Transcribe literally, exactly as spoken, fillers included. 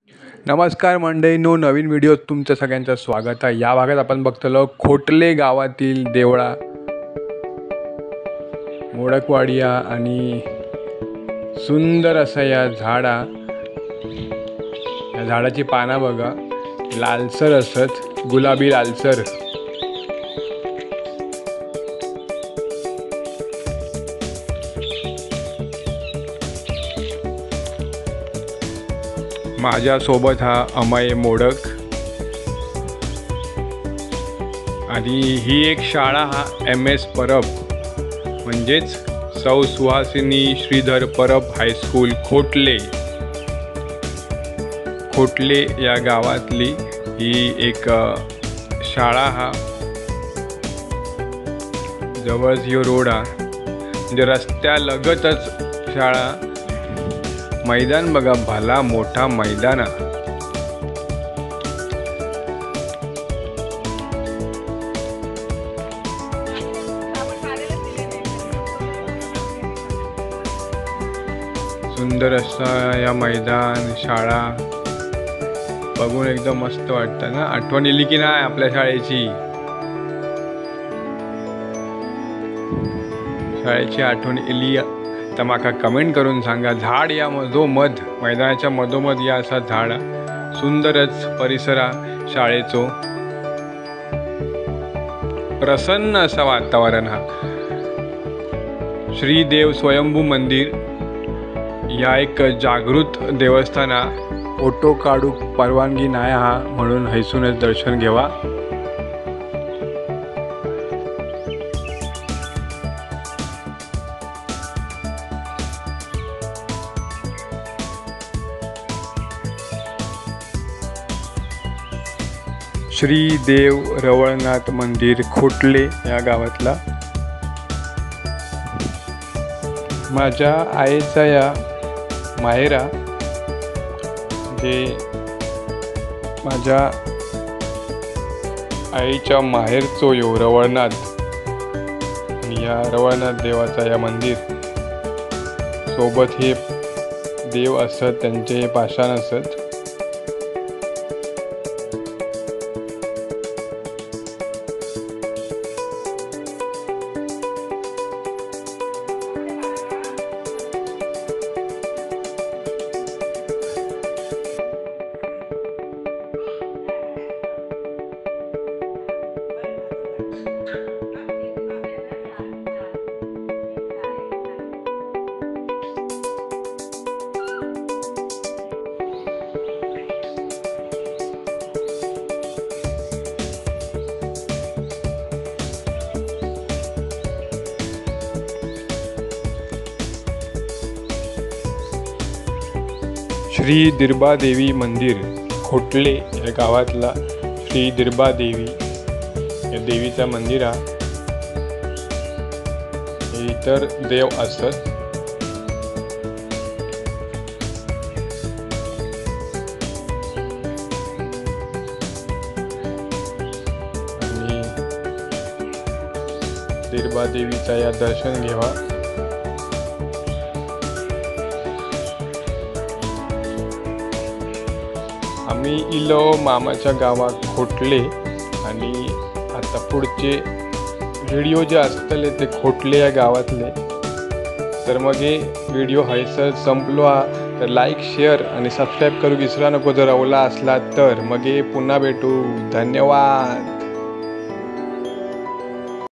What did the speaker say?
नमस्कार मंडळींनो, नवीन व्हिडिओत तुमचं सगळ्यांचं स्वागत आहे। या भागात आपण बघतलो खोटले गावातील देवळा मोडकवाडिया आणि सुंदर असा या झाडा या झाडाची पाना बघा, लालसर असत, गुलाबी लालसर। माझ्या सोबत हा अमय मोडक आणि ही एक शाळा हा एम एस परब म्हणजेच सौ सुहासिनी श्रीधर परब हायस्कूल खोटले खोटले या गावातली ही एक शाळा हा। जवळ यो रोड हा, म्हणजे रस्त्यालगतच शाळा। मैदान बघा, भला मोठा मैदान आहे। सुंदर असा या मैदान, शाळा बघून एकदम मस्त वाटतं ना। आठवण येली की नाही आपल्या शाळेची? शाळेची आठवण येली तर माका कमेंट करून सांगा। झाड या मधोमध, मैदानाच्या मधोमध या असा झाड, सुंदरच परिसरा शाळेचो, प्रसन्न असा वातावरण हा। श्री देव स्वयंभू मंदिर या एक जागृत देवस्थान हा। फोटो काढूक परवानगी नाही हा, म्हणून हैसूनच दर्शन घेवा। श्री देव रवळनाथ मंदिर खोटले या गावातला। माझ्या आईचा या माहेरा, जे माझ्या आईच्या माहेरचो यो रवळनाथ, आणि या रवळनाथ देवाचा या मंदिर सोबत हे देव असत, त्यांचे पाषाण असत। श्री दिरबा देवी मंदिर खोटले या गावातला श्री दिरबा देवी या देवीचा मंदिर हा। इतर देव असत। आणि दिरबा देवीचा या दर्शन घेवा। आम्ही इलो मामाच्या गावात खोटले, आणि आता पुढचे व्हिडिओ जे असतले ते खोटले या गावातले। तर मग हे व्हिडिओ हैसर संपलो हा, तर लाईक, शेअर आणि सबस्क्राईब करू विसरा नको जर आवडला असला तर। मग पुन्हा भेटू, धन्यवाद।